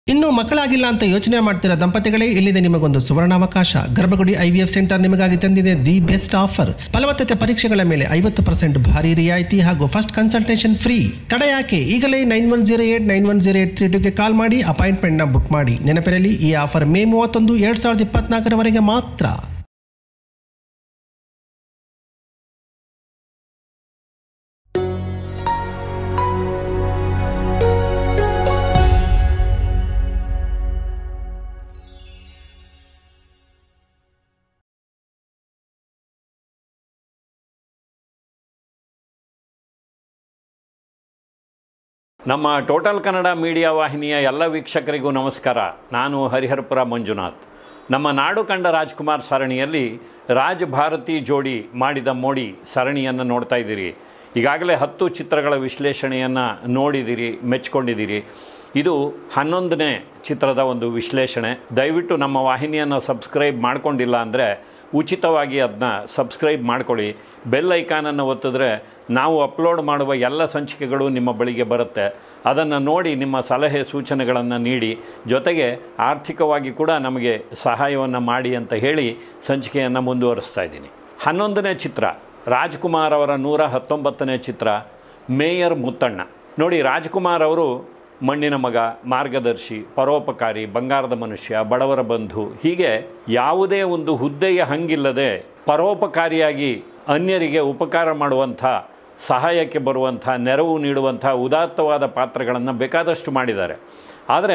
ಇನ್ನು ಮಕ್ಕಳಾಗಿಲ್ಲ ಅಂತ ಯೋಚನೆ ಮಾಡ್ತಿರೋ ದಂಪತಿಗಳೇ, ಇಲ್ಲಿದೆ ನಿಮಗೊಂದು ಸುವರ್ಣಾವಕಾಶ. ಗರ್ಭಗುಡಿ IVF ಸೆಂಟರ್ ನಿಮಗಾಗಿ ತಂದಿದೆ ದಿ ಬೆಸ್ಟ್ ಆಫರ್. ಫಲವತ್ತತೆ ಪರೀಕ್ಷೆಗಳ ಮೇಲೆ 50% ಭಾರಿ ರಿಯಾಯಿತಿ ಹಾಗೂ ಫಸ್ಟ್ ಕನ್ಸಲ್ಟೇಷನ್ ಫ್ರೀ. ತಡ ಯಾಕೆ? ಈಗಲೇ 9108910832ಗೆ ಕಾಲ್ ಮಾಡಿ ಅಪಾಯಿಂಟ್ಮೆಂಟ್ನ ಬುಕ್ ಮಾಡಿ. ನೆನಪಿರಲಿ, ಈ ಆಫರ್ ಮೇ 31, 2024 ಮಾತ್ರ. ನಮ್ಮ ಟೋಟಲ್ ಕನ್ನಡ ಮೀಡಿಯಾ ವಾಹಿನಿಯ ಎಲ್ಲ ವೀಕ್ಷಕರಿಗೂ ನಮಸ್ಕಾರ. ನಾನು ಹರಿಹರಪುರ ಮಂಜುನಾಥ್. ನಮ್ಮ ನಾಡು ಕಂಡ ರಾಜ್ಕುಮಾರ್ ಸರಣಿಯಲ್ಲಿ ರಾಜ್ ಭಾರತಿ ಜೋಡಿ ಮಾಡಿದ ಮೋಡಿ ಸರಣಿಯನ್ನು ನೋಡ್ತಾ ಇದ್ದೀರಿ. ಈಗಾಗಲೇ 10 ಚಿತ್ರಗಳ ವಿಶ್ಲೇಷಣೆಯನ್ನು ನೋಡಿದ್ದೀರಿ, ಮೆಚ್ಕೊಂಡಿದ್ದೀರಿ. ಇದು 11ನೇ ಚಿತ್ರದ ಒಂದು ವಿಶ್ಲೇಷಣೆ. ದಯವಿಟ್ಟು ನಮ್ಮ ವಾಹಿನಿಯನ್ನು ಸಬ್ಸ್ಕ್ರೈಬ್ ಮಾಡ್ಕೊಂಡಿಲ್ಲ ಅಂದರೆ ಉಚಿತವಾಗಿ ಅದನ್ನ ಸಬ್ಸ್ಕ್ರೈಬ್ ಮಾಡ್ಕೊಳ್ಳಿ. ಬೆಲ್ ಐಕಾನನ್ನು ಒತ್ತಿದ್ರೆ ನಾವು ಅಪ್ಲೋಡ್ ಮಾಡುವ ಎಲ್ಲ ಸಂಚಿಕೆಗಳು ನಿಮ್ಮ ಬಳಿಗೆ ಬರುತ್ತೆ. ಅದನ್ನು ನೋಡಿ ನಿಮ್ಮ ಸಲಹೆ ಸೂಚನೆಗಳನ್ನು ನೀಡಿ, ಜೊತೆಗೆ ಆರ್ಥಿಕವಾಗಿ ಕೂಡ ನಮಗೆ ಸಹಾಯವನ್ನು ಮಾಡಿ ಅಂತ ಹೇಳಿ ಸಂಚಿಕೆಯನ್ನು ಮುಂದುವರಿಸ್ತಾ ಇದ್ದೀನಿ. 11ನೇ ಚಿತ್ರ ರಾಜ್ಕುಮಾರ್ ಅವರ 119ನೇ ಚಿತ್ರ ಮೇಯರ್ ಮುತ್ತಣ್ಣ. ನೋಡಿ, ರಾಜ್ಕುಮಾರ್ ಅವರು ಮಣ್ಣಿನ ಮಗ, ಮಾರ್ಗದರ್ಶಿ, ಪರೋಪಕಾರಿ, ಬಂಗಾರದ ಮನುಷ್ಯ, ಬಡವರ ಬಂಧು, ಹೀಗೆ ಯಾವುದೇ ಒಂದು ಹುದ್ದೆಯ ಹಂಗಿಲ್ಲದೆ ಪರೋಪಕಾರಿಯಾಗಿ ಅನ್ಯರಿಗೆ ಉಪಕಾರ ಮಾಡುವಂಥ, ಸಹಾಯಕ್ಕೆ ಬರುವಂಥ, ನೆರವು ನೀಡುವಂಥ ಉದಾತ್ತವಾದ ಪಾತ್ರಗಳನ್ನು ಬೇಕಾದಷ್ಟು ಮಾಡಿದ್ದಾರೆ. ಆದರೆ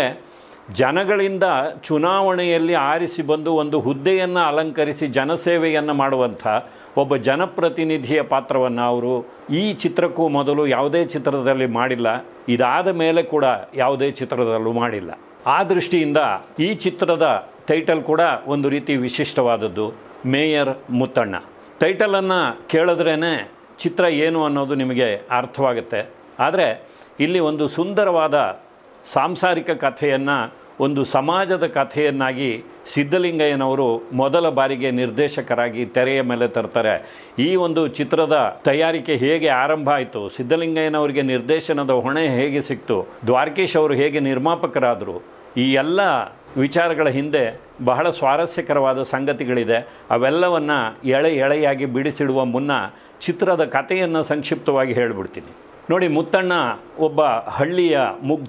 ಜನಗಳಿಂದ ಚುನಾವಣೆಯಲ್ಲಿ ಆರಿಸಿ ಬಂದು ಒಂದು ಹುದ್ದೆಯನ್ನು ಅಲಂಕರಿಸಿ ಜನಸೇವೆಯನ್ನು ಮಾಡುವಂಥ ಒಬ್ಬ ಜನಪ್ರತಿನಿಧಿಯ ಪಾತ್ರವನ್ನು ಅವರು ಈ ಚಿತ್ರಕ್ಕೂ ಮೊದಲು ಯಾವುದೇ ಚಿತ್ರದಲ್ಲಿ ಮಾಡಿಲ್ಲ. ಇದಾದ ಮೇಲೆ ಕೂಡ ಯಾವುದೇ ಚಿತ್ರದಲ್ಲೂ ಮಾಡಿಲ್ಲ. ಆ ದೃಷ್ಟಿಯಿಂದ ಈ ಚಿತ್ರದ ಟೈಟಲ್ ಕೂಡ ಒಂದು ರೀತಿ ವಿಶಿಷ್ಟವಾದದ್ದು, ಮೇಯರ್ ಮುತ್ತಣ್ಣ. ಟೈಟಲನ್ನು ಕೇಳಿದ್ರೇ ಚಿತ್ರ ಏನು ಅನ್ನೋದು ನಿಮಗೆ ಅರ್ಥವಾಗುತ್ತೆ. ಆದರೆ ಇಲ್ಲಿ ಒಂದು ಸುಂದರವಾದ ಸಾಂಸಾರಿಕ ಕಥೆಯನ್ನು ಒಂದು ಸಮಾಜದ ಕಥೆಯನ್ನಾಗಿ ಸಿದ್ಧಲಿಂಗಯ್ಯನವರು ಮೊದಲ ಬಾರಿಗೆ ನಿರ್ದೇಶಕರಾಗಿ ತೆರೆಯ ಮೇಲೆ ತರ್ತಾರೆ. ಈ ಒಂದು ಚಿತ್ರದ ತಯಾರಿಕೆ ಹೇಗೆ ಆರಂಭ ಆಯಿತು, ಸಿದ್ಧಲಿಂಗಯ್ಯನವರಿಗೆ ನಿರ್ದೇಶನದ ಹೊಣೆ ಹೇಗೆ ಸಿಕ್ತು, ದ್ವಾರಕೀಶ್ ಅವರು ಹೇಗೆ ನಿರ್ಮಾಪಕರಾದರು, ಈ ಎಲ್ಲ ವಿಚಾರಗಳ ಹಿಂದೆ ಬಹಳ ಸ್ವಾರಸ್ಯಕರವಾದ ಸಂಗತಿಗಳಿದೆ. ಅವೆಲ್ಲವನ್ನು ಎಳೆಯಾಗಿ ಬಿಡಿಸಿಡುವ ಮುನ್ನ ಚಿತ್ರದ ಕಥೆಯನ್ನು ಸಂಕ್ಷಿಪ್ತವಾಗಿ ಹೇಳಿಬಿಡ್ತೀನಿ. ನೋಡಿ, ಮುತ್ತಣ್ಣ ಒಬ್ಬ ಹಳ್ಳಿಯ ಮುಗ್ಧ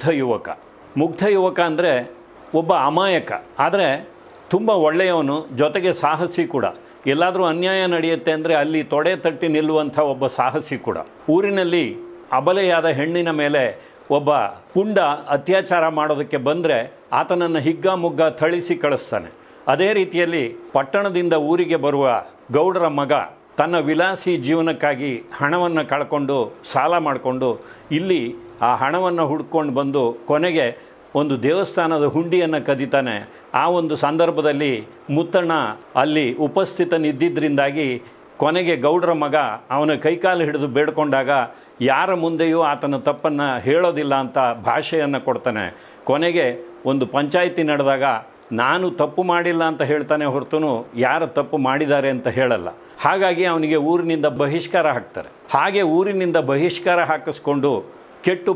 ಯುವಕ ಅಂದರೆ ಒಬ್ಬ ಅಮಾಯಕ, ಆದರೆ ತುಂಬ ಒಳ್ಳೆಯವನು, ಜೊತೆಗೆ ಸಾಹಸಿ ಕೂಡ. ಎಲ್ಲಾದರೂ ಅನ್ಯಾಯ ನಡೆಯುತ್ತೆ ಅಂದರೆ ಅಲ್ಲಿ ತೊಡೆ ತಟ್ಟಿ ನಿಲ್ಲುವಂಥ ಒಬ್ಬ ಸಾಹಸಿ ಕೂಡ. ಊರಿನಲ್ಲಿ ಅಬಲೆಯಾದ ಹೆಣ್ಣಿನ ಮೇಲೆ ಒಬ್ಬ ಪುಂಡ ಅತ್ಯಾಚಾರ ಮಾಡೋದಕ್ಕೆ ಬಂದರೆ ಆತನನ್ನು ಹಿಗ್ಗಾಮುಗ್ಗ ಥಳಿಸಿ ಕಳಿಸ್ತಾನೆ. ಅದೇ ರೀತಿಯಲ್ಲಿ ಪಟ್ಟಣದಿಂದ ಊರಿಗೆ ಬರುವ ಗೌಡರ ಮಗ ತನ್ನ ವಿಲಾಸಿ ಜೀವನಕ್ಕಾಗಿ ಹಣವನ್ನು ಕಳ್ಕೊಂಡು ಸಾಲ ಮಾಡಿಕೊಂಡು ಇಲ್ಲಿ ಆ ಹಣವನ್ನು ಹುಡ್ಕೊಂಡು ಬಂದು ಕೊನೆಗೆ ಒಂದು ದೇವಸ್ಥಾನದ ಹುಂಡಿಯನ್ನು ಕದೀತಾನೆ. ಆ ಒಂದು ಸಂದರ್ಭದಲ್ಲಿ ಮುತ್ತಣ್ಣ ಅಲ್ಲಿ ಉಪಸ್ಥಿತನಿದ್ದಿದ್ದರಿಂದಾಗಿ ಕೊನೆಗೆ ಗೌಡರ ಮಗ ಅವನ ಕೈಕಾಲು ಹಿಡಿದು ಬೇಡ್ಕೊಂಡಾಗ ಯಾರ ಮುಂದೆಯೂ ಆತನ ತಪ್ಪನ್ನು ಹೇಳೋದಿಲ್ಲ ಅಂತ ಭಾಷೆಯನ್ನು ಕೊಡ್ತಾನೆ. ಕೊನೆಗೆ ಒಂದು ಪಂಚಾಯಿತಿ ನಡೆದಾಗ ನಾನು ತಪ್ಪು ಮಾಡಿಲ್ಲ ಅಂತ ಹೇಳ್ತಾನೆ ಹೊರತು ಯಾರು ತಪ್ಪು ಮಾಡಿದ್ದಾರೆ ಅಂತ ಹೇಳಲ್ಲ. ಹಾಗಾಗಿ ಅವನಿಗೆ ಊರಿನಿಂದ ಬಹಿಷ್ಕಾರ ಹಾಕ್ತಾರೆ. ಹಾಗೆ ಊರಿನಿಂದ ಬಹಿಷ್ಕಾರ ಹಾಕಿಸ್ಕೊಂಡು ಕೆಟ್ಟು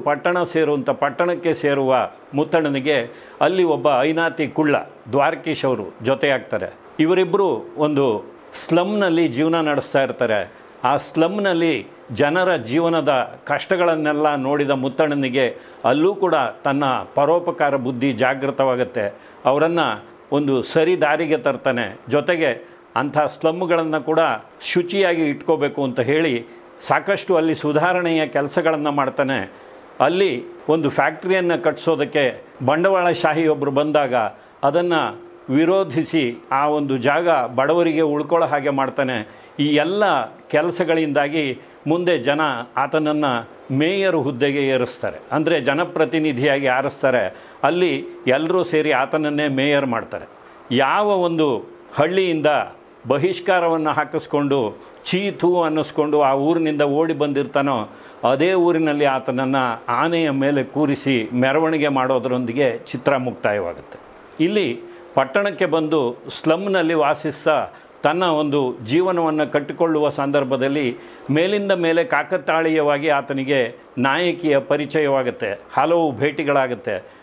ಪಟ್ಟಣಕ್ಕೆ ಸೇರುವ ಮುತ್ತಣ್ಣನಿಗೆ ಅಲ್ಲಿ ಒಬ್ಬ ಐನಾತಿ ಕುಳ್ಳ ದ್ವಾರಕೀಶ್ ಅವರು ಜೊತೆಯಾಗ್ತಾರೆ. ಇವರಿಬ್ಬರು ಒಂದು ಸ್ಲಮ್ನಲ್ಲಿ ಜೀವನ ನಡೆಸ್ತಾ ಇರ್ತಾರೆ. ಆ ಸ್ಲಮ್ನಲ್ಲಿ ಜನರ ಜೀವನದ ಕಷ್ಟಗಳನ್ನೆಲ್ಲ ನೋಡಿದ ಮುತ್ತಣ್ಣನಿಗೆ ಅಲ್ಲೂ ಕೂಡ ತನ್ನ ಪರೋಪಕಾರ ಬುದ್ಧಿ ಜಾಗೃತವಾಗುತ್ತೆ. ಅವರನ್ನು ಒಂದು ಸರಿ ದಾರಿಗೆ ತರ್ತಾನೆ. ಜೊತೆಗೆ ಅಂಥ ಸ್ಲಮ್ಗಳನ್ನು ಕೂಡ ಶುಚಿಯಾಗಿ ಇಟ್ಕೋಬೇಕು ಅಂತ ಹೇಳಿ ಸಾಕಷ್ಟು ಅಲ್ಲಿ ಸುಧಾರಣೆಯ ಕೆಲಸಗಳನ್ನು ಮಾಡ್ತಾನೆ. ಅಲ್ಲಿ ಒಂದು ಫ್ಯಾಕ್ಟ್ರಿಯನ್ನು ಕಟ್ಟಿಸೋದಕ್ಕೆ ಬಂಡವಾಳಶಾಹಿಯೊಬ್ಬರು ಬಂದಾಗ ಅದನ್ನು ವಿರೋಧಿಸಿ ಆ ಒಂದು ಜಾಗ ಬಡವರಿಗೆ ಉಳ್ಕೊಳ್ಳೋ ಹಾಗೆ ಮಾಡ್ತಾನೆ. ಈ ಎಲ್ಲ ಕೆಲಸಗಳಿಂದಾಗಿ ಮುಂದೆ ಜನ ಆತನನ್ನು ಮೇಯರ್ ಹುದ್ದೆಗೆ ಏರಿಸ್ತಾರೆ, ಅಂದರೆ ಜನಪ್ರತಿನಿಧಿಯಾಗಿ ಆರಿಸ್ತಾರೆ. ಅಲ್ಲಿ ಎಲ್ಲರೂ ಸೇರಿ ಆತನನ್ನೇ ಮೇಯರ್ ಮಾಡ್ತಾರೆ. ಯಾವ ಒಂದು ಹಳ್ಳಿಯಿಂದ ಬಹಿಷ್ಕಾರವನ್ನು ಹಾಕಿಸ್ಕೊಂಡು ಚೀತು ಅನ್ನಿಸ್ಕೊಂಡು ಆ ಊರಿನಿಂದ ಓಡಿ ಬಂದಿರ್ತಾನೋ ಅದೇ ಊರಿನಲ್ಲಿ ಆತನನ್ನು ಆನೆಯ ಮೇಲೆ ಕೂರಿಸಿ ಮೆರವಣಿಗೆ ಮಾಡೋದರೊಂದಿಗೆ ಚಿತ್ರ ಮುಕ್ತಾಯವಾಗುತ್ತೆ. ಇಲ್ಲಿ ಪಟ್ಟಣಕ್ಕೆ ಬಂದು ಸ್ಲಮ್ನಲ್ಲಿ ವಾಸಿಸ್ತಾ ತನ್ನ ಒಂದು ಜೀವನವನ್ನು ಕಟ್ಟಿಕೊಳ್ಳುವ ಸಂದರ್ಭದಲ್ಲಿ ಮೇಲಿಂದ ಮೇಲೆ ಕಾಕತಾಳೀಯವಾಗಿ ಆತನಿಗೆ ನಾಯಕಿಯ ಪರಿಚಯವಾಗುತ್ತೆ. ಹಲವು ಭೇಟಿಗಳಾಗುತ್ತೆ.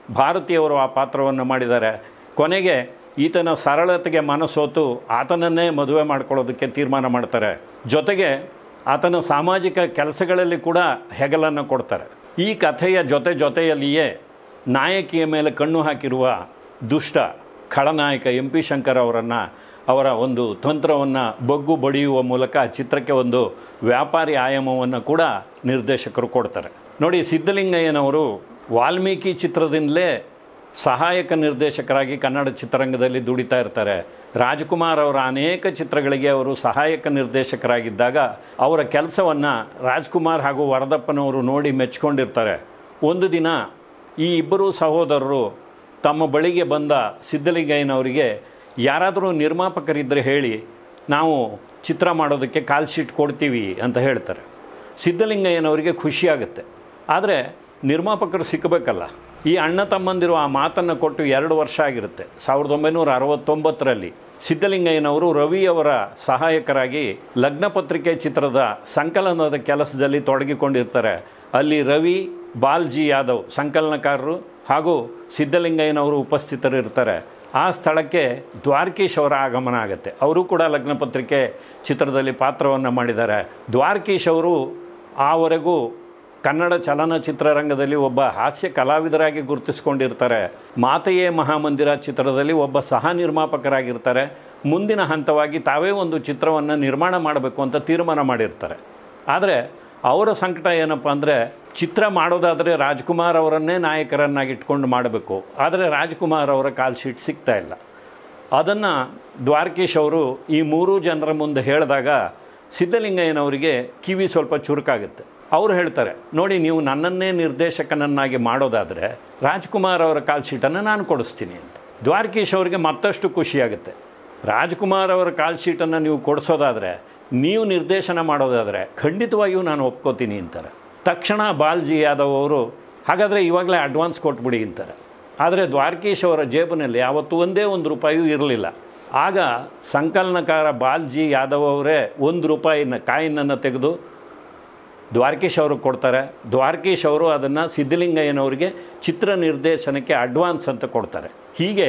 ಭಾರತಿಯವರು ಆ ಪಾತ್ರವನ್ನು ಮಾಡಿದ್ದಾರೆ. ಕೊನೆಗೆ ಈತನ ಸರಳತೆಗೆ ಮನಸೋತು ಆತನನ್ನೇ ಮದುವೆ ಮಾಡ್ಕೊಳ್ಳೋದಕ್ಕೆ ತೀರ್ಮಾನ ಮಾಡ್ತಾರೆ. ಜೊತೆಗೆ ಆತನ ಸಾಮಾಜಿಕ ಕೆಲಸಗಳಲ್ಲಿ ಕೂಡ ಹೆಗಲನ್ನು ಕೊಡ್ತಾರೆ. ಈ ಕಥೆಯ ಜೊತೆಯಲ್ಲಿಯೇ ನಾಯಕಿಯ ಮೇಲೆ ಕಣ್ಣು ಹಾಕಿರುವ ದುಷ್ಟ ಖಳನಾಯಕ MP ಶಂಕರ್ ಅವರ ಒಂದು ತಂತ್ರವನ್ನು ಬಗ್ಗು ಬಡಿಯುವ ಮೂಲಕ ಚಿತ್ರಕ್ಕೆ ಒಂದು ವ್ಯಾಪಾರಿ ಆಯಾಮವನ್ನು ಕೂಡ ನಿರ್ದೇಶಕರು ಕೊಡ್ತಾರೆ. ನೋಡಿ, ಸಿದ್ಧಲಿಂಗಯ್ಯನವರು ವಾಲ್ಮೀಕಿ ಚಿತ್ರದಿಂದಲೇ ಸಹಾಯಕ ನಿರ್ದೇಶಕರಾಗಿ ಕನ್ನಡ ಚಿತ್ರರಂಗದಲ್ಲಿ ದುಡಿತಾ ಇರ್ತಾರೆ. ರಾಜ್ಕುಮಾರ್ ಅವರ ಅನೇಕ ಚಿತ್ರಗಳಿಗೆ ಅವರು ಸಹಾಯಕ ನಿರ್ದೇಶಕರಾಗಿದ್ದಾಗ ಅವರ ಕೆಲಸವನ್ನು ರಾಜ್ಕುಮಾರ್ ಹಾಗೂ ವರದಪ್ಪನವರು ನೋಡಿ ಮೆಚ್ಕೊಂಡಿರ್ತಾರೆ. ಒಂದು ದಿನ ಈ ಇಬ್ಬರೂ ಸಹೋದರರು ತಮ್ಮ ಬಳಿಗೆ ಬಂದ ಸಿದ್ಧಲಿಂಗಯ್ಯನವರಿಗೆ ಯಾರಾದರೂ ನಿರ್ಮಾಪಕರಿದ್ದರೆ ಹೇಳಿ, ನಾವು ಚಿತ್ರ ಮಾಡೋದಕ್ಕೆ ಕಾಲ್ ಶೀಟ್ ಕೊಡ್ತೀವಿ ಅಂತ ಹೇಳ್ತಾರೆ. ಸಿದ್ಧಲಿಂಗಯ್ಯನವರಿಗೆ ಖುಷಿಯಾಗುತ್ತೆ. ಆದರೆ ನಿರ್ಮಾಪಕರು ಸಿಕ್ಕಬೇಕಲ್ಲ. ಈ ಅಣ್ಣ ತಮ್ಮಂದಿರು ಆ ಮಾತನ್ನು ಕೊಟ್ಟು 2 ವರ್ಷ ಆಗಿರುತ್ತೆ. 1969ರಲ್ಲಿ ಸಿದ್ಧಲಿಂಗಯ್ಯನವರು ರವಿಯವರ ಸಹಾಯಕರಾಗಿ ಲಗ್ನಪತ್ರಿಕೆ ಚಿತ್ರದ ಸಂಕಲನದ ಕೆಲಸದಲ್ಲಿ ತೊಡಗಿಕೊಂಡಿರ್ತಾರೆ. ಅಲ್ಲಿ ರವಿ, ಬಾಲ್ಜಿ ಯಾದವ್ ಸಂಕಲನಕಾರರು ಹಾಗೂ ಸಿದ್ಧಲಿಂಗಯ್ಯನವರು ಉಪಸ್ಥಿತರಿರ್ತಾರೆ. ಆ ಸ್ಥಳಕ್ಕೆ ದ್ವಾರಕೀಶ್ ಅವರ ಆಗಮನ ಆಗುತ್ತೆ. ಅವರು ಕೂಡ ಲಗ್ನಪತ್ರಿಕೆ ಚಿತ್ರದಲ್ಲಿ ಪಾತ್ರವನ್ನು ಮಾಡಿದ್ದಾರೆ. ದ್ವಾರಕೀಶ್ ಅವರು ಆವರೆಗೂ ಕನ್ನಡ ಚಲನಚಿತ್ರರಂಗದಲ್ಲಿ ಒಬ್ಬ ಹಾಸ್ಯ ಕಲಾವಿದರಾಗಿ ಗುರುತಿಸಿಕೊಂಡಿರ್ತಾರೆ. ಮಾತೆಯೇ ಮಹಾಮಂದಿರ ಚಿತ್ರದಲ್ಲಿ ಒಬ್ಬ ಸಹ ನಿರ್ಮಾಪಕರಾಗಿರ್ತಾರೆ. ಮುಂದಿನ ಹಂತವಾಗಿ ತಾವೇ ಒಂದು ಚಿತ್ರವನ್ನು ನಿರ್ಮಾಣ ಮಾಡಬೇಕು ಅಂತ ತೀರ್ಮಾನ ಮಾಡಿರ್ತಾರೆ. ಆದರೆ ಅವರ ಸಂಕಟ ಏನಪ್ಪ ಅಂದರೆ, ಚಿತ್ರ ಮಾಡೋದಾದರೆ ರಾಜ್ಕುಮಾರ್ ಅವರನ್ನೇ ನಾಯಕರನ್ನಾಗಿ ಇಟ್ಕೊಂಡು ಮಾಡಬೇಕು. ಆದರೆ ರಾಜ್ಕುಮಾರ್ ಅವರ ಕಾಲ್ ಶೀಟ್ ಸಿಗ್ತಾ ಇಲ್ಲ. ಅದನ್ನು ದ್ವಾರಕೀಶ್ ಅವರು ಈ 3 ಜನರ ಮುಂದೆ ಹೇಳಿದಾಗ ಸಿದ್ಧಲಿಂಗಯ್ಯನವರಿಗೆ ಕಿವಿ ಸ್ವಲ್ಪ ಚುರುಕಾಗುತ್ತೆ. ಅವರು ಹೇಳ್ತಾರೆ, ನೋಡಿ, ನೀವು ನನ್ನನ್ನೇ ನಿರ್ದೇಶಕನನ್ನಾಗಿ ಮಾಡೋದಾದರೆ ರಾಜ್ಕುಮಾರ್ ಅವರ ಕಾಲ್ ಶೀಟನ್ನು ನಾನು ಕೊಡಿಸ್ತೀನಿ ಅಂತ. ದ್ವಾರಕೀಶ್ ಅವರಿಗೆ ಮತ್ತಷ್ಟು ಖುಷಿಯಾಗುತ್ತೆ. ರಾಜ್ಕುಮಾರ್ ಅವರ ಕಾಲ್ ಶೀಟನ್ನು ನೀವು ಕೊಡಿಸೋದಾದರೆ, ನೀವು ನಿರ್ದೇಶನ ಮಾಡೋದಾದರೆ ಖಂಡಿತವಾಗಿಯೂ ನಾನು ಒಪ್ಕೋತೀನಿ ಅಂತಾರೆ. ತಕ್ಷಣ ಬಾಲ್ಜಿ ಯಾದವ್ ಅವರು, ಹಾಗಾದರೆ ಇವಾಗಲೇ ಅಡ್ವಾನ್ಸ್ ಕೊಟ್ಬಿಡಿ ಅಂತಾರೆ. ಆದರೆ ದ್ವಾರಕೀಶ್ ಅವರ ಜೇಬಿನಲ್ಲಿ ಯಾವತ್ತೂ ಒಂದೇ ₹1 ಇರಲಿಲ್ಲ. ಆಗ ಸಂಕಲನಕಾರ ಬಾಲ್ಜಿ ಯಾದವ್ ಅವರೇ ₹1 ಕಾಯಿನನ್ನು ತೆಗೆದು ದ್ವಾರಕೀಶ್ ಅವ್ರಿಗೆ ಕೊಡ್ತಾರೆ. ದ್ವಾರಕೀಶ್ ಅವರು ಅದನ್ನು ಸಿದ್ಧಲಿಂಗಯ್ಯನವರಿಗೆ ಚಿತ್ರ ನಿರ್ದೇಶನಕ್ಕೆ ಅಡ್ವಾನ್ಸ್ ಅಂತ ಕೊಡ್ತಾರೆ. ಹೀಗೆ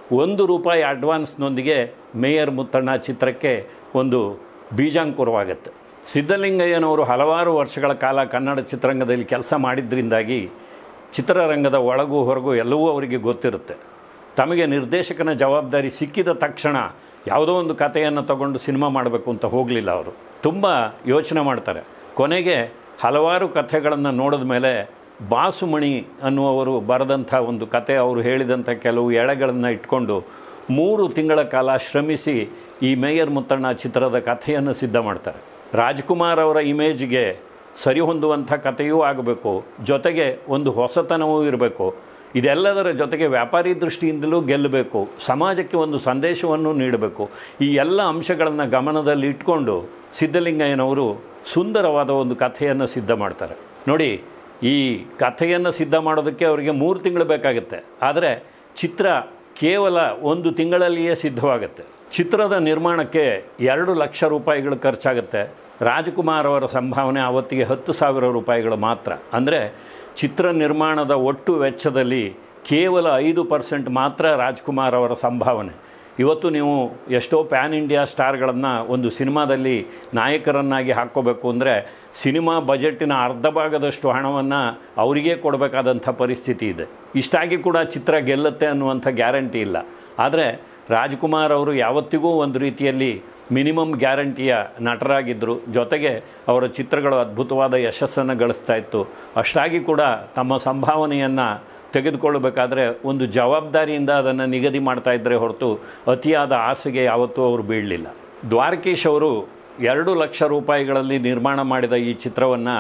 ₹1 ಅಡ್ವಾನ್ಸ್ನೊಂದಿಗೆ ಮೇಯರ್ ಮುತ್ತಣ್ಣ ಚಿತ್ರಕ್ಕೆ ಒಂದು ಬೀಜಾಂಕುರವಾಗುತ್ತೆ. ಸಿದ್ಧಲಿಂಗಯ್ಯನವರು ಹಲವಾರು ವರ್ಷಗಳ ಕಾಲ ಕನ್ನಡ ಚಿತ್ರರಂಗದಲ್ಲಿ ಕೆಲಸ ಮಾಡಿದ್ರಿಂದಾಗಿ ಚಿತ್ರರಂಗದ ಒಳಗೂ ಹೊರಗೂ ಎಲ್ಲವೂ ಅವರಿಗೆ ಗೊತ್ತಿರುತ್ತೆ. ತಮಗೆ ನಿರ್ದೇಶಕನ ಜವಾಬ್ದಾರಿ ಸಿಕ್ಕಿದ ತಕ್ಷಣ ಯಾವುದೋ ಒಂದು ಕಥೆಯನ್ನು ತಗೊಂಡು ಸಿನಿಮಾ ಮಾಡಬೇಕು ಅಂತ ಹೋಗಲಿಲ್ಲ. ಅವರು ತುಂಬ ಯೋಚನೆ ಮಾಡ್ತಾರೆ. ಕೊನೆಗೆ ಹಲವಾರು ಕಥೆಗಳನ್ನು ನೋಡಿದ ಮೇಲೆ ಬಾಸುಮಣಿ ಅನ್ನುವರು ಬರೆದಂಥ ಒಂದು ಕತೆ, ಅವರು ಹೇಳಿದಂಥ ಕೆಲವು ಎಳೆಗಳನ್ನು ಇಟ್ಕೊಂಡು 3 ತಿಂಗಳ ಕಾಲ ಶ್ರಮಿಸಿ ಈ ಮೇಯರ್ ಮುತ್ತಣ್ಣ ಚಿತ್ರದ ಕಥೆಯನ್ನು ಸಿದ್ಧ ಮಾಡ್ತಾರೆ. ರಾಜ್ಕುಮಾರ್ ಅವರ ಇಮೇಜ್ಗೆ ಸರಿಹೊಂದುವಂಥ ಕಥೆಯೂ ಆಗಬೇಕು, ಜೊತೆಗೆ ಒಂದು ಹೊಸತನವೂ ಇರಬೇಕು. ಇದೆಲ್ಲದರ ಜೊತೆಗೆ ವ್ಯಾಪಾರಿ ದೃಷ್ಟಿಯಿಂದಲೂ ಗೆಲ್ಲಬೇಕು, ಸಮಾಜಕ್ಕೆ ಒಂದು ಸಂದೇಶವನ್ನು ನೀಡಬೇಕು. ಈ ಎಲ್ಲ ಅಂಶಗಳನ್ನು ಗಮನದಲ್ಲಿ ಇಟ್ಕೊಂಡು ಸಿದ್ಧಲಿಂಗಯ್ಯನವರು ಸುಂದರವಾದ ಒಂದು ಕಥೆಯನ್ನು ಸಿದ್ಧ ಮಾಡ್ತಾರೆ. ನೋಡಿ, ಈ ಕಥೆಯನ್ನು ಸಿದ್ಧ ಮಾಡೋದಕ್ಕೆ ಅವರಿಗೆ 3 ತಿಂಗಳು ಬೇಕಾಗುತ್ತೆ. ಆದರೆ ಚಿತ್ರ ಕೇವಲ 1 ತಿಂಗಳಲ್ಲಿಯೇ ಸಿದ್ಧವಾಗುತ್ತೆ. ಚಿತ್ರದ ನಿರ್ಮಾಣಕ್ಕೆ ₹2 ಲಕ್ಷ ಖರ್ಚಾಗುತ್ತೆ. ರಾಜ್ಕುಮಾರ್ ಅವರ ಸಂಭಾವನೆ ಆವತ್ತಿಗೆ ₹10,000 ಮಾತ್ರ. ಅಂದರೆ ಚಿತ್ರ ನಿರ್ಮಾಣದ ಒಟ್ಟು ವೆಚ್ಚದಲ್ಲಿ ಕೇವಲ 5% ಮಾತ್ರ ರಾಜ್ಕುಮಾರ್ ಅವರ ಸಂಭಾವನೆ. ಇವತ್ತು ನೀವು ಎಷ್ಟೋ ಪ್ಯಾನ್ ಇಂಡಿಯಾ ಸ್ಟಾರ್ಗಳನ್ನು ಒಂದು ಸಿನಿಮಾದಲ್ಲಿ ನಾಯಕರನ್ನಾಗಿ ಹಾಕ್ಕೋಬೇಕು ಅಂದರೆ ಸಿನಿಮಾ ಬಜೆಟ್ಟಿನ ಅರ್ಧ ಭಾಗದಷ್ಟು ಹಣವನ್ನು ಅವರಿಗೇ ಕೊಡಬೇಕಾದಂಥ ಪರಿಸ್ಥಿತಿ ಇದೆ. ಇಷ್ಟಾಗಿ ಕೂಡ ಚಿತ್ರ ಗೆಲ್ಲುತ್ತೆ ಅನ್ನುವಂಥ ಗ್ಯಾರಂಟಿ ಇಲ್ಲ. ಆದರೆ ರಾಜ್ಕುಮಾರ್ ಅವರು ಯಾವತ್ತಿಗೂ ಒಂದು ರೀತಿಯಲ್ಲಿ ಮಿನಿಮಮ್ ಗ್ಯಾರಂಟಿಯ ನಟರಾಗಿದ್ದರು. ಜೊತೆಗೆ ಅವರ ಚಿತ್ರಗಳು ಅದ್ಭುತವಾದ ಯಶಸ್ಸನ್ನು ಗಳಿಸ್ತಾ ಇತ್ತು. ಅಷ್ಟಾಗಿ ಕೂಡ ತಮ್ಮ ಸಂಭಾವನೆಯನ್ನು ತೆಗೆದುಕೊಳ್ಳಬೇಕಾದ್ರೆ ಒಂದು ಜವಾಬ್ದಾರಿಯಿಂದ ಅದನ್ನು ನಿಗದಿ ಮಾಡ್ತಾ ಇದ್ದರೆ ಹೊರತು ಅತಿಯಾದ ಆಸೆಗೆ ಯಾವತ್ತೂ ಅವರು ಬೀಳಲಿಲ್ಲ. ದ್ವಾರಕೀಶ್ ಅವರು ₹2 ಲಕ್ಷ ನಿರ್ಮಾಣ ಮಾಡಿದ ಈ ಚಿತ್ರವನ್ನು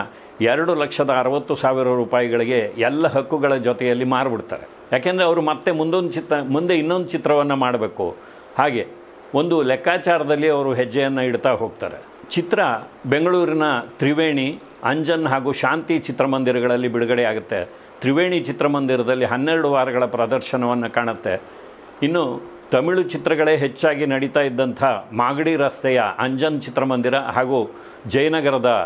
₹2,60,000 ಎಲ್ಲ ಹಕ್ಕುಗಳ ಜೊತೆಯಲ್ಲಿ ಮಾರಿಬಿಡ್ತಾರೆ. ಯಾಕೆಂದರೆ ಅವರು ಮತ್ತೆ ಮುಂದೆ ಇನ್ನೊಂದು ಚಿತ್ರವನ್ನು ಮಾಡಬೇಕು. ಹಾಗೆ ಒಂದು ಲೆಕ್ಕಾಚಾರದಲ್ಲಿ ಅವರು ಹೆಜ್ಜೆಯನ್ನು ಇಡ್ತಾ ಹೋಗ್ತಾರೆ. ಚಿತ್ರ ಬೆಂಗಳೂರಿನ ತ್ರಿವೇಣಿ, ಅಂಜನ್ ಹಾಗೂ ಶಾಂತಿ ಚಿತ್ರಮಂದಿರಗಳಲ್ಲಿ ಬಿಡುಗಡೆ ಆಗುತ್ತೆ. ತ್ರಿವೇಣಿ ಚಿತ್ರಮಂದಿರದಲ್ಲಿ 12 ವಾರಗಳ ಪ್ರದರ್ಶನವನ್ನು ಕಾಣುತ್ತೆ. ಇನ್ನು ತಮಿಳು ಚಿತ್ರಗಳೇ ಹೆಚ್ಚಾಗಿ ನಡೀತಾ ಇದ್ದಂಥ ಮಾಗಡಿ ರಸ್ತೆಯ ಅಂಜನ್ ಚಿತ್ರಮಂದಿರ ಹಾಗೂ ಜಯನಗರದ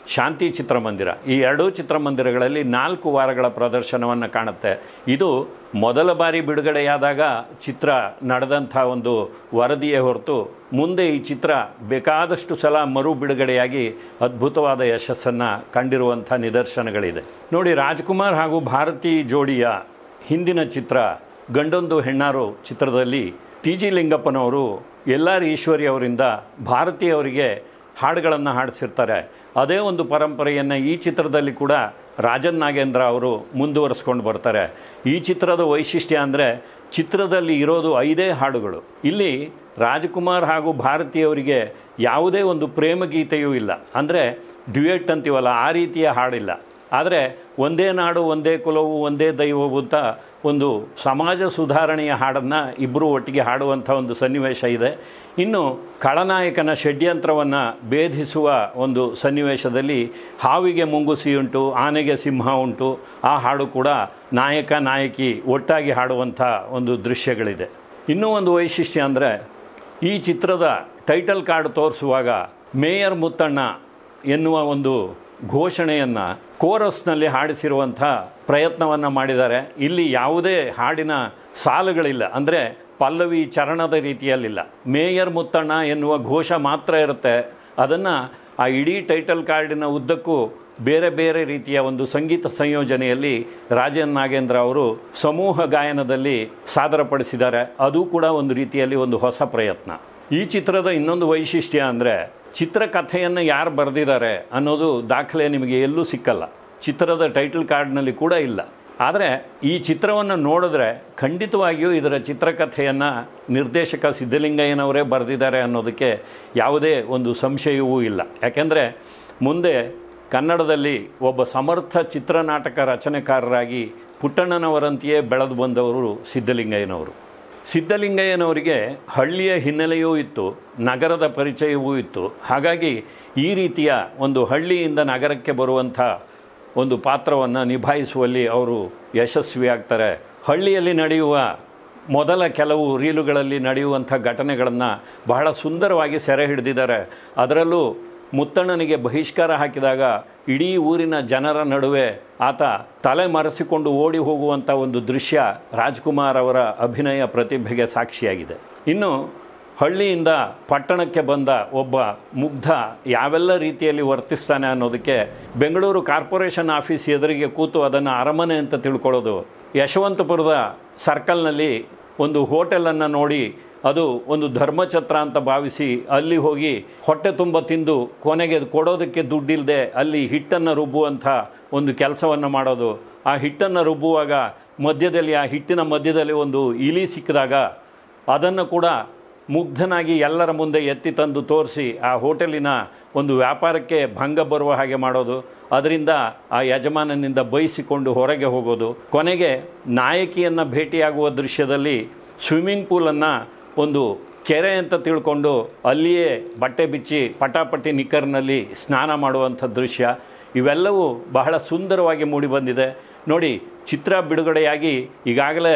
ಶಾಂತಿ ಚಿತ್ರಮಂದಿರ. ಈ ಎರಡೂ ಚಿತ್ರಮಂದಿರಗಳಲ್ಲಿ 4 ವಾರಗಳ ಪ್ರದರ್ಶನವನ್ನು ಕಾಣುತ್ತೆ. ಇದು ಮೊದಲ ಬಾರಿ ಬಿಡುಗಡೆಯಾದಾಗ ಚಿತ್ರ ನಡೆದಂಥ ಒಂದು ವರದಿಯೇ ಹೊರತು ಮುಂದೆ ಈ ಚಿತ್ರ ಬೇಕಾದಷ್ಟು ಸಲ ಮರು ಬಿಡುಗಡೆಯಾಗಿ ಅದ್ಭುತವಾದ ಯಶಸ್ಸನ್ನು ಕಂಡಿರುವಂಥ ನಿದರ್ಶನಗಳಿದೆ. ನೋಡಿ, ರಾಜ್ಕುಮಾರ್ ಹಾಗೂ ಭಾರತಿ ಜೋಡಿಯ ಹಿಂದಿನ ಚಿತ್ರ ಗಂಡೊಂದು ಹೆಣ್ಣಾರು ಚಿತ್ರದಲ್ಲಿ TG ಲಿಂಗಪ್ಪನವರು LR ಈಶ್ವರಿ ಅವರಿಂದ ಭಾರತೀಯವರಿಗೆ ಹಾಡುಗಳನ್ನು ಹಾಡಿಸಿರ್ತಾರೆ. ಅದೇ ಒಂದು ಪರಂಪರೆಯನ್ನು ಈ ಚಿತ್ರದಲ್ಲಿ ಕೂಡ ರಾಜನ್ ನಾಗೇಂದ್ರ ಅವರು ಮುಂದುವರಿಸ್ಕೊಂಡು ಬರ್ತಾರೆ. ಈ ಚಿತ್ರದ ವೈಶಿಷ್ಟ್ಯ ಅಂದರೆ ಚಿತ್ರದಲ್ಲಿ ಇರೋದು 5 ಹಾಡುಗಳು. ಇಲ್ಲಿ ರಾಜ್ಕುಮಾರ್ ಹಾಗೂ ಭಾರತೀಯವರಿಗೆ ಯಾವುದೇ ಒಂದು ಪ್ರೇಮ ಗೀತೆಯೂ ಇಲ್ಲ, ಅಂದರೆ ಡ್ಯುಯೆಟ್ ಅಂತೀವಲ್ಲ ಆ ರೀತಿಯ ಹಾಡಿಲ್ಲ. ಆದರೆ ಒಂದೇ ನಾಡು ಒಂದೇ ಕುಲವು ಒಂದೇ ದೈವವು ಅಂತ ಒಂದು ಸಮಾಜ ಸುಧಾರಣೆಯ ಹಾಡನ್ನು ಇಬ್ಬರು ಒಟ್ಟಿಗೆ ಹಾಡುವಂಥ ಒಂದು ಸನ್ನಿವೇಶ ಇದೆ. ಇನ್ನು ಖಳನಾಯಕನ ಷಡ್ಯಂತ್ರವನ್ನು ಭೇದಿಸುವ ಒಂದು ಸನ್ನಿವೇಶದಲ್ಲಿ ಹಾವಿಗೆ ಮುಂಗುಸಿ ಉಂಟು, ಆನೆಗೆ ಸಿಂಹ ಉಂಟು, ಆ ಹಾಡು ಕೂಡ ನಾಯಕ ನಾಯಕಿ ಒಟ್ಟಾಗಿ ಹಾಡುವಂಥ ಒಂದು ದೃಶ್ಯಗಳಿದೆ. ಇನ್ನೂ ಒಂದು ವೈಶಿಷ್ಟ್ಯ ಅಂದರೆ ಈ ಚಿತ್ರದ ಟೈಟಲ್ ಕಾರ್ಡ್ ತೋರಿಸುವಾಗ ಮೇಯರ್ ಮುತ್ತಣ್ಣ ಎನ್ನುವ ಒಂದು ಘೋಷಣೆಯನ್ನು ಕೋರಸ್ನಲ್ಲಿ ಹಾಡಿಸಿರುವಂಥ ಪ್ರಯತ್ನವನ್ನು ಮಾಡಿದ್ದಾರೆ. ಇಲ್ಲಿ ಯಾವುದೇ ಹಾಡಿನ ಸಾಲುಗಳಿಲ್ಲ, ಅಂದರೆ ಪಲ್ಲವಿ ಚರಣದ ರೀತಿಯಲ್ಲಿಲ್ಲ. ಮೇಯರ್ ಮುತ್ತಣ್ಣ ಎನ್ನುವ ಘೋಷ ಮಾತ್ರ ಇರುತ್ತೆ. ಅದನ್ನು ಆ ಇಡೀ ಟೈಟಲ್ ಕಾರ್ಡಿನ ಉದ್ದಕ್ಕೂ ಬೇರೆ ಬೇರೆ ರೀತಿಯ ಒಂದು ಸಂಗೀತ ಸಂಯೋಜನೆಯಲ್ಲಿ ರಾಜನ್ ನಾಗೇಂದ್ರ ಅವರು ಸಮೂಹ ಗಾಯನದಲ್ಲಿ ಸಾದರಪಡಿಸಿದ್ದಾರೆ. ಅದು ಕೂಡ ಒಂದು ರೀತಿಯಲ್ಲಿ ಒಂದು ಹೊಸ ಪ್ರಯತ್ನ. ಈ ಚಿತ್ರದ ಇನ್ನೊಂದು ವೈಶಿಷ್ಟ್ಯ ಅಂದರೆ ಚಿತ್ರಕಥೆಯನ್ನು ಯಾರು ಬರೆದಿದ್ದಾರೆ ಅನ್ನೋದು ದಾಖಲೆ ನಿಮಗೆ ಎಲ್ಲೂ ಸಿಕ್ಕಲ್ಲ, ಚಿತ್ರದ ಟೈಟಲ್ ಕಾರ್ಡ್ನಲ್ಲಿ ಕೂಡ ಇಲ್ಲ. ಆದರೆ ಈ ಚಿತ್ರವನ್ನು ನೋಡಿದ್ರೆ ಖಂಡಿತವಾಗಿಯೂ ಇದರ ಚಿತ್ರಕಥೆಯನ್ನು ನಿರ್ದೇಶಕ ಸಿದ್ಧಲಿಂಗಯ್ಯನವರೇ ಬರೆದಿದ್ದಾರೆ ಅನ್ನೋದಕ್ಕೆ ಯಾವುದೇ ಒಂದು ಸಂಶಯವೂ ಇಲ್ಲ. ಯಾಕೆಂದರೆ ಮುಂದೆ ಕನ್ನಡದಲ್ಲಿ ಒಬ್ಬ ಸಮರ್ಥ ಚಿತ್ರನಾಟಕ ರಚನೆಕಾರರಾಗಿ ಪುಟ್ಟಣ್ಣನವರಂತೆಯೇ ಬೆಳೆದು ಬಂದವರು ಸಿದ್ಧಲಿಂಗಯ್ಯನವರು. ಸಿದ್ಧಲಿಂಗಯ್ಯನವರಿಗೆ ಹಳ್ಳಿಯ ಹಿನ್ನೆಲೆಯೂ ಇತ್ತು, ನಗರದ ಪರಿಚಯವೂ ಇತ್ತು. ಹಾಗಾಗಿ ಈ ರೀತಿಯ ಒಂದು ಹಳ್ಳಿಯಿಂದ ನಗರಕ್ಕೆ ಬರುವಂಥ ಒಂದು ಪಾತ್ರವನ್ನು ನಿಭಾಯಿಸುವಲ್ಲಿ ಅವರು ಯಶಸ್ವಿಯಾಗ್ತಾರೆ. ಹಳ್ಳಿಯಲ್ಲಿ ನಡೆಯುವ ಮೊದಲ ಕೆಲವು ರೀಲುಗಳಲ್ಲಿ ನಡೆಯುವಂಥ ಘಟನೆಗಳನ್ನು ಬಹಳ ಸುಂದರವಾಗಿ ಸೆರೆ ಹಿಡಿದಿದ್ದಾರೆ. ಅದರಲ್ಲೂ ಮುತ್ತಣ್ಣನಿಗೆ ಬಹಿಷ್ಕಾರ ಹಾಕಿದಾಗ ಇಡೀ ಊರಿನ ಜನರ ನಡುವೆ ಆತ ತಲೆ ಮರೆಸಿಕೊಂಡು ಓಡಿ ಹೋಗುವಂಥ ಒಂದು ದೃಶ್ಯ ರಾಜ್ಕುಮಾರ್ ಅವರ ಅಭಿನಯ ಪ್ರತಿಭೆಗೆ ಸಾಕ್ಷಿಯಾಗಿದೆ. ಇನ್ನು ಹಳ್ಳಿಯಿಂದ ಪಟ್ಟಣಕ್ಕೆ ಬಂದ ಒಬ್ಬ ಮುಗ್ಧ ಯಾವೆಲ್ಲ ರೀತಿಯಲ್ಲಿ ವರ್ತಿಸ್ತಾನೆ ಅನ್ನೋದಕ್ಕೆ ಬೆಂಗಳೂರು ಕಾರ್ಪೊರೇಷನ್ ಆಫೀಸ್ ಎದುರಿಗೆ ಕೂತು ಅದನ್ನು ಅರಮನೆ ಅಂತ ತಿಳ್ಕೊಳ್ಳೋದು, ಯಶವಂತಪುರದ ಸರ್ಕಲ್ನಲ್ಲಿ ಒಂದು ಹೋಟೆಲನ್ನು ನೋಡಿ ಅದು ಒಂದು ಧರ್ಮಛತ್ರ ಅಂತ ಭಾವಿಸಿ ಅಲ್ಲಿ ಹೋಗಿ ಹೊಟ್ಟೆ ತುಂಬ ತಿಂದು ಕೊನೆಗೆ ಕೊಡೋದಕ್ಕೆ ದುಡ್ಡಿಲ್ಲದೆ ಅಲ್ಲಿ ಹಿಟ್ಟನ್ನು ರುಬ್ಬುವಂಥ ಒಂದು ಕೆಲಸವನ್ನು ಮಾಡೋದು. ಆ ಹಿಟ್ಟನ್ನು ರುಬ್ಬುವಾಗ ಮಧ್ಯದಲ್ಲಿ ಆ ಹಿಟ್ಟಿನ ಮಧ್ಯದಲ್ಲಿ ಒಂದು ಇಲಿ ಸಿಕ್ಕಿದಾಗ ಅದನ್ನು ಕೂಡ ಮುಗ್ಧನಾಗಿ ಎಲ್ಲರ ಮುಂದೆ ಎತ್ತಿ ತಂದು ತೋರಿಸಿ ಆ ಹೋಟೆಲಿನ ಒಂದು ವ್ಯಾಪಾರಕ್ಕೆ ಭಂಗ ಬರುವ ಹಾಗೆ ಮಾಡೋದು. ಅದರಿಂದ ಆ ಯಜಮಾನನಿಂದ ಬೈಸಿಕೊಂಡು ಹೊರಗೆ ಹೋಗೋದು. ಕೊನೆಗೆ ನಾಯಕಿಯನ್ನು ಭೇಟಿಯಾಗುವ ದೃಶ್ಯದಲ್ಲಿ ಸ್ವಿಮ್ಮಿಂಗ್ ಪೂಲನ್ನು ಒಂದು ಕೆರೆ ಅಂತ ತಿಳ್ಕೊಂಡು ಅಲ್ಲಿಯೇ ಬಟ್ಟೆ ಬಿಚ್ಚಿ ಪಟಾಪಟಿ ನಿಕ್ಕರ್ನಲ್ಲಿ ಸ್ನಾನ ಮಾಡುವಂಥ ದೃಶ್ಯ, ಇವೆಲ್ಲವೂ ಬಹಳ ಸುಂದರವಾಗಿ ಮೂಡಿಬಂದಿದೆ. ನೋಡಿ, ಚಿತ್ರ ಬಿಡುಗಡೆಯಾಗಿ ಈಗಾಗಲೇ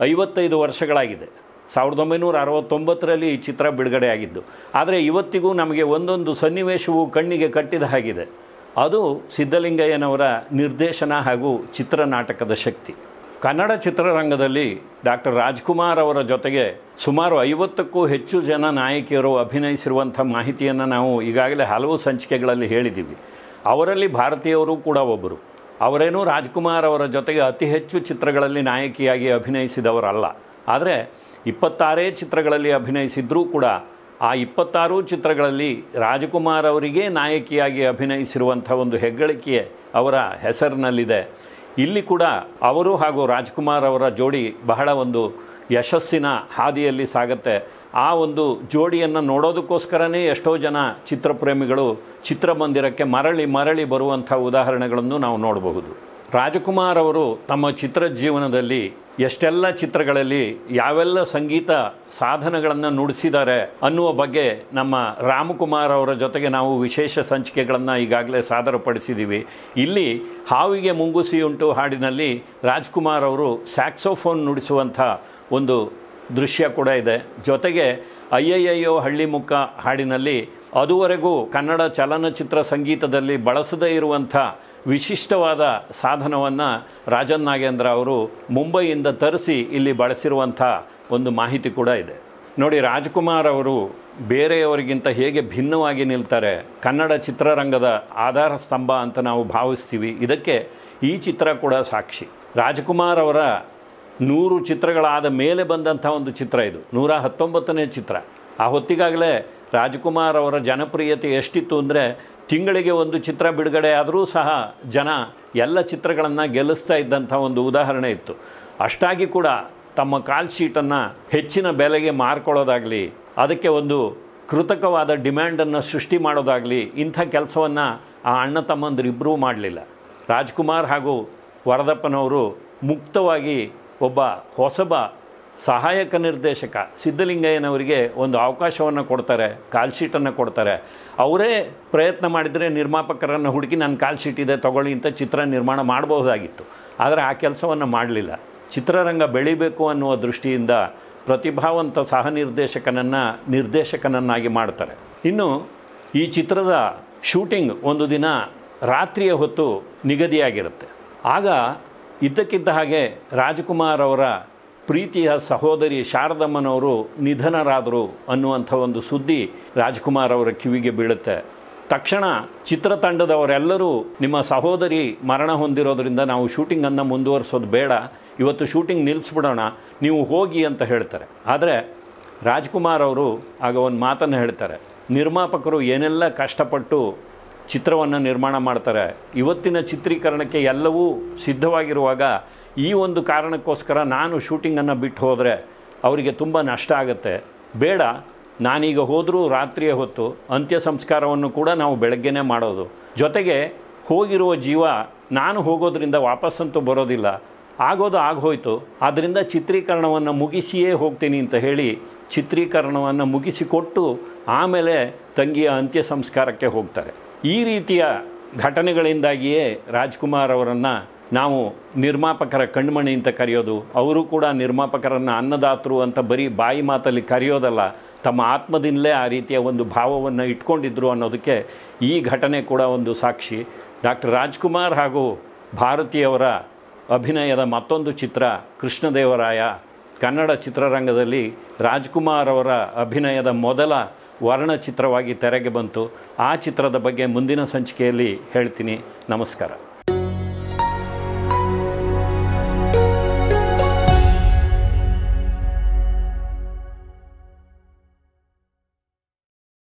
55 ವರ್ಷಗಳಾಗಿದೆ. 1969ರಲ್ಲಿ ಈ ಚಿತ್ರ ಬಿಡುಗಡೆಯಾಗಿದ್ದು. ಆದರೆ ಇವತ್ತಿಗೂ ನಮಗೆ ಒಂದೊಂದು ಸನ್ನಿವೇಶವು ಕಣ್ಣಿಗೆ ಕಟ್ಟಿದ ಹಾಗಿದೆ. ಅದು ಸಿದ್ಧಲಿಂಗಯ್ಯನವರ ನಿರ್ದೇಶನ ಹಾಗೂ ಚಿತ್ರನಾಟಕದ ಶಕ್ತಿ. ಕನ್ನಡ ಚಿತ್ರರಂಗದಲ್ಲಿ ಡಾಕ್ಟರ್ ರಾಜ್ಕುಮಾರ್ ಅವರ ಜೊತೆಗೆ ಸುಮಾರು 50ಕ್ಕೂ ಹೆಚ್ಚು ಜನ ನಾಯಕಿಯರು ಅಭಿನಯಿಸಿರುವಂಥ ಮಾಹಿತಿಯನ್ನು ನಾವು ಈಗಾಗಲೇ ಹಲವು ಸಂಚಿಕೆಗಳಲ್ಲಿ ಹೇಳಿದ್ದೀವಿ. ಅವರಲ್ಲಿ ಭಾರತೀಯವರು ಕೂಡ ಒಬ್ಬರು. ಅವರೇನೂ ರಾಜ್ಕುಮಾರ್ ಅವರ ಜೊತೆಗೆ ಅತಿ ಹೆಚ್ಚು ಚಿತ್ರಗಳಲ್ಲಿ ನಾಯಕಿಯಾಗಿ ಅಭಿನಯಿಸಿದವರಲ್ಲ. ಆದರೆ 26 ಚಿತ್ರಗಳಲ್ಲಿ ಅಭಿನಯಿಸಿದ್ರೂ ಕೂಡ ಆ 26 ಚಿತ್ರಗಳಲ್ಲಿ ರಾಜ್ಕುಮಾರ್ ಅವರಿಗೆ ನಾಯಕಿಯಾಗಿ ಅಭಿನಯಿಸಿರುವಂಥ ಒಂದು ಹೆಗ್ಗಳಿಕೆ ಅವರ ಹೆಸರಿನಲ್ಲಿದೆ. ಇಲ್ಲಿ ಕೂಡ ಅವರು ಹಾಗೂ ರಾಜ್ಕುಮಾರ್ ಅವರ ಜೋಡಿ ಬಹಳ ಒಂದು ಯಶಸ್ಸಿನ ಹಾದಿಯಲ್ಲಿ ಸಾಗುತ್ತೆ. ಆ ಒಂದು ಜೋಡಿಯನ್ನು ನೋಡೋದಕ್ಕೋಸ್ಕರನೇ ಎಷ್ಟೋ ಜನ ಚಿತ್ರಪ್ರೇಮಿಗಳು ಚಿತ್ರಮಂದಿರಕ್ಕೆ ಮರಳಿ ಬರುವಂಥ ಉದಾಹರಣೆಗಳನ್ನು ನಾವು ನೋಡಬಹುದು. ರಾಜ್ಕುಮಾರ್ ಅವರು ತಮ್ಮ ಚಿತ್ರ ಜೀವನದಲ್ಲಿ ಎಷ್ಟೆಲ್ಲ ಚಿತ್ರಗಳಲ್ಲಿ ಯಾವೆಲ್ಲ ಸಂಗೀತ ಸಾಧನಗಳನ್ನು ನುಡಿಸಿದ್ದಾರೆ ಅನ್ನುವ ಬಗ್ಗೆ ನಮ್ಮ ರಾಮಕುಮಾರ್ ಅವರ ಜೊತೆಗೆ ನಾವು ವಿಶೇಷ ಸಂಚಿಕೆಗಳನ್ನು ಈಗಾಗಲೇ ಸಾದರಪಡಿಸಿದ್ದೀವಿ. ಇಲ್ಲಿ ಹಾವಿಗೆ ಮುಂಗುಸಿಯುಂಟು ಹಾಡಿನಲ್ಲಿ ರಾಜ್ಕುಮಾರ್ ಅವರು ಸ್ಯಾಕ್ಸೋಫೋನ್ ನುಡಿಸುವಂಥ ಒಂದು ದೃಶ್ಯ ಕೂಡ ಇದೆ. ಜೊತೆಗೆ ಅಯ್ಯಯ್ಯೋ ಹಳ್ಳಿ ಮುಕ್ಕ ಹಾಡಿನಲ್ಲಿ ಅದುವರೆಗೂ ಕನ್ನಡ ಚಲನಚಿತ್ರ ಸಂಗೀತದಲ್ಲಿ ಬಳಸದೇ ಇರುವಂಥ ವಿಶಿಷ್ಟವಾದ ಸಾಧನವನ್ನು ರಾಜನ್ ನಾಗೇಂದ್ರ ಅವರು ಮುಂಬೈಯಿಂದ ತರಿಸಿ ಇಲ್ಲಿ ಬಳಸಿರುವಂಥ ಒಂದು ಮಾಹಿತಿ ಕೂಡ ಇದೆ. ನೋಡಿ, ರಾಜ್ಕುಮಾರ್ ಅವರು ಬೇರೆಯವರಿಗಿಂತ ಹೇಗೆ ಭಿನ್ನವಾಗಿ ನಿಲ್ತಾರೆ, ಕನ್ನಡ ಚಿತ್ರರಂಗದ ಆಧಾರ ಸ್ತಂಭ ಅಂತ ನಾವು ಭಾವಿಸ್ತೀವಿ. ಇದಕ್ಕೆ ಈ ಚಿತ್ರ ಕೂಡ ಸಾಕ್ಷಿ. ರಾಜ್ಕುಮಾರ್ ಅವರ 100 ಚಿತ್ರಗಳಾದ ಮೇಲೆ ಬಂದಂಥ ಒಂದು ಚಿತ್ರ ಇದು, 119ನೇ ಚಿತ್ರ. ಆ ಹೊತ್ತಿಗಾಗಲೇ ರಾಜ್ಕುಮಾರ್ ಅವರ ಜನಪ್ರಿಯತೆ ಎಷ್ಟಿತ್ತು ಅಂದರೆ, ತಿಂಗಳಿಗೆ ಒಂದು ಚಿತ್ರ ಬಿಡುಗಡೆ ಆದರೂ ಸಹ ಜನ ಎಲ್ಲ ಚಿತ್ರಗಳನ್ನು ಗೆಲ್ಲಿಸ್ತಾ ಇದ್ದಂಥ ಒಂದು ಉದಾಹರಣೆ ಇತ್ತು. ಅಷ್ಟಾಗಿ ಕೂಡ ತಮ್ಮ ಕಾಲ್ ಶೀಟನ್ನು ಹೆಚ್ಚಿನ ಬೆಲೆಗೆ ಮಾರ್ಕೊಳ್ಳೋದಾಗಲಿ, ಅದಕ್ಕೆ ಒಂದು ಕೃತಕವಾದ ಡಿಮ್ಯಾಂಡನ್ನು ಸೃಷ್ಟಿ ಮಾಡೋದಾಗಲಿ, ಇಂಥ ಕೆಲಸವನ್ನು ಆ ಅಣ್ಣ ತಮ್ಮಂದಿರಿಬ್ಬರೂ ಮಾಡಲಿಲ್ಲ. ರಾಜ್ಕುಮಾರ್ ಹಾಗೂ ವರದಪ್ಪನವರು ಮುಕ್ತವಾಗಿ ಒಬ್ಬ ಹೊಸಬ ಸಹಾಯಕ ನಿರ್ದೇಶಕ ಸಿದ್ಧಲಿಂಗಯ್ಯನವರಿಗೆ ಒಂದು ಅವಕಾಶವನ್ನು ಕೊಡ್ತಾರೆ, ಕಾಲ್ ಶೀಟನ್ನು ಕೊಡ್ತಾರೆ. ಅವರೇ ಪ್ರಯತ್ನ ಮಾಡಿದರೆ ನಿರ್ಮಾಪಕರನ್ನು ಹುಡುಕಿ ನನ್ನ ಕಾಲ್ ಶೀಟ್ ಇದೆ ತಗೊಳ್ಳಿ ಅಂತ ಚಿತ್ರ ನಿರ್ಮಾಣ ಮಾಡಬಹುದಾಗಿತ್ತು. ಆದರೆ ಆ ಕೆಲಸವನ್ನು ಮಾಡಲಿಲ್ಲ. ಚಿತ್ರರಂಗ ಬೆಳಿಬೇಕು ಅನ್ನುವ ದೃಷ್ಟಿಯಿಂದ ಪ್ರತಿಭಾವಂತ ಸಹ ನಿರ್ದೇಶಕನನ್ನಾಗಿ ಮಾಡ್ತಾರೆ. ಇನ್ನು ಈ ಚಿತ್ರದ ಶೂಟಿಂಗ್ ಒಂದು ದಿನ ರಾತ್ರಿಯ ಹೊತ್ತು ನಿಗದಿಯಾಗಿರುತ್ತೆ. ಆಗ ಇದ್ದಕ್ಕಿದ್ದ ಹಾಗೆ ರಾಜ್ಕುಮಾರ್ ಅವರ ಪ್ರೀತಿಯ ಸಹೋದರಿ ಶಾರದಮ್ಮನವರು ನಿಧನರಾದರು ಅನ್ನುವಂಥ ಒಂದು ಸುದ್ದಿ ರಾಜ್ಕುಮಾರ್ ಅವರ ಕಿವಿಗೆ ಬೀಳುತ್ತೆ. ತಕ್ಷಣ ಚಿತ್ರತಂಡದವರೆಲ್ಲರೂ ನಿಮ್ಮ ಸಹೋದರಿ ಮರಣ ಹೊಂದಿರೋದ್ರಿಂದ ನಾವು ಶೂಟಿಂಗನ್ನು ಮುಂದುವರಿಸೋದು ಬೇಡ, ಇವತ್ತು ಶೂಟಿಂಗ್ ನಿಲ್ಲಿಸ್ಬಿಡೋಣ, ನೀವು ಹೋಗಿ ಅಂತ ಹೇಳ್ತಾರೆ. ಆದರೆ ರಾಜ್ಕುಮಾರ್ ಅವರು ಆಗ ಒಂದು ಮಾತನ್ನು ಹೇಳ್ತಾರೆ, ನಿರ್ಮಾಪಕರು ಏನೆಲ್ಲ ಕಷ್ಟಪಟ್ಟು ಚಿತ್ರವನ್ನು ನಿರ್ಮಾಣ ಮಾಡ್ತಾರೆ, ಇವತ್ತಿನ ಚಿತ್ರೀಕರಣಕ್ಕೆ ಎಲ್ಲವೂ ಸಿದ್ಧವಾಗಿರುವಾಗ ಈ ಒಂದು ಕಾರಣಕ್ಕೋಸ್ಕರ ನಾನು ಶೂಟಿಂಗನ್ನು ಬಿಟ್ಟು ಹೋದರೆ ಅವರಿಗೆ ತುಂಬ ನಷ್ಟ ಆಗುತ್ತೆ, ಬೇಡ, ನಾನೀಗ ಹೋದರೂ ರಾತ್ರಿಯ ಹೊತ್ತು ಅಂತ್ಯ ಸಂಸ್ಕಾರವನ್ನು ಕೂಡ ನಾವು ಬೆಳಗ್ಗೆನೇ ಮಾಡೋದು, ಜೊತೆಗೆ ಹೋಗಿರುವ ಜೀವ ನಾನು ಹೋಗೋದ್ರಿಂದ ವಾಪಸ್ಸಂತೂ ಬರೋದಿಲ್ಲ, ಆಗೋದು ಆಗೋಯ್ತು, ಆದ್ದರಿಂದ ಚಿತ್ರೀಕರಣವನ್ನು ಮುಗಿಸಿಯೇ ಹೋಗ್ತೀನಿ ಅಂತ ಹೇಳಿ ಚಿತ್ರೀಕರಣವನ್ನು ಮುಗಿಸಿಕೊಟ್ಟು ಆಮೇಲೆ ತಂಗಿಯ ಅಂತ್ಯ ಸಂಸ್ಕಾರಕ್ಕೆ ಹೋಗ್ತಾರೆ. ಈ ರೀತಿಯ ಘಟನೆಗಳಿಂದಾಗಿಯೇ ರಾಜ್ಕುಮಾರ್ ಅವರನ್ನು ನಾವು ನಿರ್ಮಾಪಕರ ಕಣ್ಮಣಿ ಅಂತ ಕರೆಯೋದು. ಅವರು ಕೂಡ ನಿರ್ಮಾಪಕರನ್ನು ಅನ್ನದಾತರು ಅಂತ ಬರೀ ಬಾಯಿ ಮಾತಲ್ಲಿ ಕರೆಯೋದಲ್ಲ, ತಮ್ಮ ಆತ್ಮದಿಂದಲೇ ಆ ರೀತಿಯ ಒಂದು ಭಾವವನ್ನು ಇಟ್ಕೊಂಡಿದ್ರು ಅನ್ನೋದಕ್ಕೆ ಈ ಘಟನೆ ಕೂಡ ಒಂದು ಸಾಕ್ಷಿ. ಡಾಕ್ಟರ್ ರಾಜ್ಕುಮಾರ್ ಹಾಗೂ ಭಾರತಿಯವರ ಅಭಿನಯದ ಮತ್ತೊಂದು ಚಿತ್ರ ಕೃಷ್ಣದೇವರಾಯ. ಕನ್ನಡ ಚಿತ್ರರಂಗದಲ್ಲಿ ರಾಜ್ಕುಮಾರ್ ಅವರ ಅಭಿನಯದ ಮೊದಲ ವರ್ಣಚಿತ್ರವಾಗಿ ತೆರೆಗೆ ಬಂತು. ಆ ಚಿತ್ರದ ಬಗ್ಗೆ ಮುಂದಿನ ಸಂಚಿಕೆಯಲ್ಲಿ ಹೇಳ್ತೀನಿ. ನಮಸ್ಕಾರ.